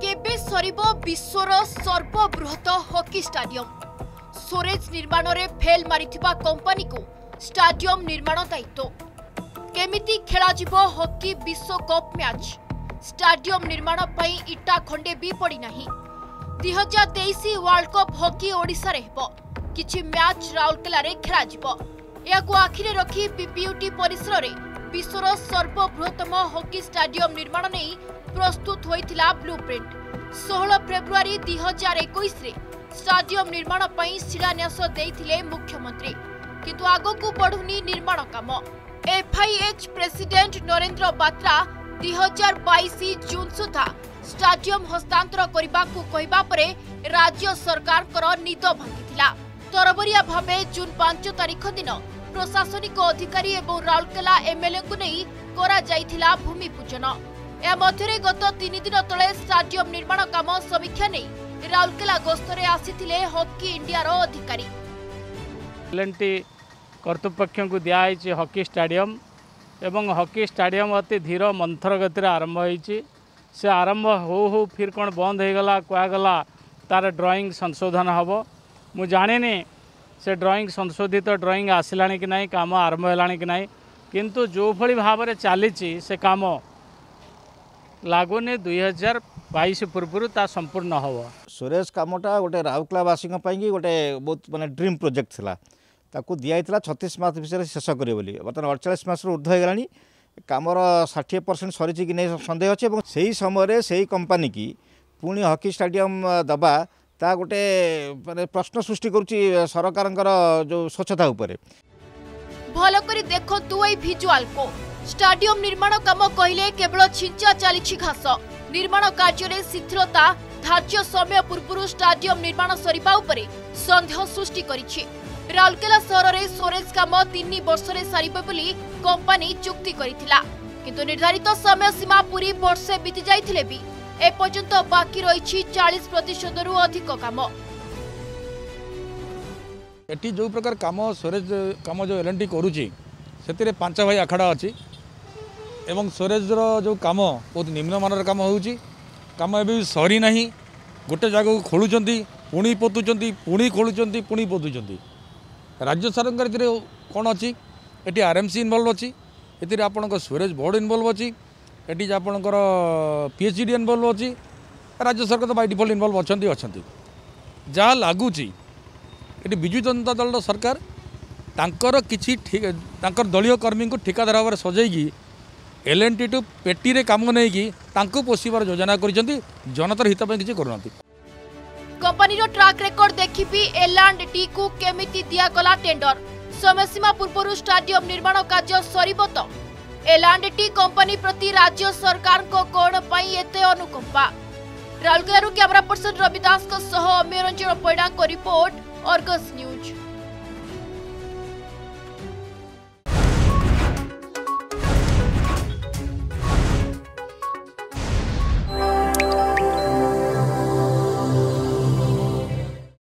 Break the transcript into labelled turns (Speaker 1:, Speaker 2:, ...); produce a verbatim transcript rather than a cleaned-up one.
Speaker 1: केबे सरिबो विश्वर सर्वबृहत हॉकी स्टाडियम सोरेज निर्माण रे फेल मारिथिबा कंपनी को स्टाडियम निर्माण दायित्व केमिति खेला जिवो हॉकी विश्व कप मैच स्टाडियम निर्माण पई इटा खंडे भी पड़ी नाही दो हज़ार तेईस वर्ल्ड कप हॉकी ओडिसा रे हेबो किछि मैच राउरकेला रे खेला जिवो याकु आखिरे रखी पीपीयूटी परिसर रे विश्वर सर्वबृहतम हॉकी स्टाडियम निर्माण नहीं प्रस्तुत होइथिला ब्लूप्रिंट सोलह फेब्रुआरी दो हज़ार इक्कीस रे स्टाडियम निर्माण पई शिलान्यास देइथिले मुख्यमंत्री किंतु आगो को बढ़ुनी निर्माण काम एफआईएच प्रेसिडेंट नरेंद्र बात्रा दो हज़ार बाईस जून सुधा स्टाडियम हस्तांतर करने को कहबा परे राज्य सरकार कर निद भांगिथिला तरबरिया भावे जून पांच तारिख दिन प्रशासनिक अधिकारी एवं राउरकेला एमएलए को नहीं करा जाइथिला भूमि पूजन या मध्यरे गत तीन दिन तले स्टाडियम निर्माण काम समीक्षा नहीं राउरकेला गस्तरे आसीथिले हॉकी इंडिया रो अधिकारी
Speaker 2: एलएनटी कर्तृपक्ष को दिखाई हॉकी स्टाडियम एवं हॉकी स्टाडियम अति धीर मंथर गति आरंभ होइछि से आरंभ हो हो फिर कौन बंद हो गला कहगला तार ड्राइंग संशोधन हम मु जाने से ड्राइंग संशोधित ड्राइंग आसला कि नहीं काम आरंभ है कि नहीं किंतु जो भली भाव में चली से काम लगुनि दुई हजार बाईस पूर्व ता संपूर्ण हम
Speaker 3: सुरेश कामटा गोटे राउरकेलावासी गोटे बहुत माने ड्रीम प्रोजेक्ट थिला ताकू दिया छत्तीस मास विषय शेष करें बोली बर्तमान अड़चाश मास ऊर्ध्व होगा कामर षाठी परसेंट सरी कि नहीं सन्देह अच्छे से ही समय से ही कंपनी की पुणी हॉकी स्टाडियम दबा ता गोटे माने प्रश्न सृष्टि करुच्ची सरकार जो स्वच्छता उपरे
Speaker 1: भल करी देखो तु ए विजुअल को स्टाडियम निर्माण काम कहले केवल छिंचा चली घास निर्माण कार्य शिथिलता धार्य समय पूर्व स्टाडियम निर्माण सरिबा उपरे संदेह सृष्टि करिछि राउरकेला सहर में सोरेज काम तीन वर्ष सारिबे बोली कंपनी चुक्ति करिथिला किंतु निर्धारित समय सीमा पूरी वर्षे बीती जाइथिले भी एपर्यंत बाकी रही चालीस प्रतिशत रु अधिक काम
Speaker 4: एटी जो प्रकार काम सोरेज काम जो एलएनटी करुची से पांच भाई आखड़ा अच्छी एवं सोरेज जो काम बहुत निम्नमानर काम होउची काम एबे सरी नहीं गोटे जगह को खोलुचंती पुणी पोतुचंती पुणी खोलुचंती पुणी पोतुचंती राज्य सरकार कौन अच्छी ये आरएमसी इनवल्व अच्छी ये आपंकर सुरेज बोर्ड इनवल्व अच्छी ये आपंकर पीएचडी इनवल्व अच्छी राज्य सरकार तो बाय डिफॉल्ट इनवल्व अच्छा अच्छा जहाँ लगुच ये विजु जनता दल सरकार तांकर किछि ठीक तांकर दलीय कर्मी को ठिकादार भाव में सजैकी एलएनटी टू पेटी रे काम नहीं कि पोषिबार योजना कर जनतार हित किसी करूना
Speaker 1: कंपनी रो ट्रैक रेकर्ड देखि भी एल एंड टी को केमिति दिया गला टेंडर समय सीमा पूर्व स्टाडियम निर्माण कार्य सरिबो तो एल एंड टी कंपनी प्रति राज्य सरकार को कोण पई एते अनुकंपा राउरकेला कैमरा पर्सन रविदास को सह अम्य रंजन पैडा को रिपोर्ट अर्गस न्यूज।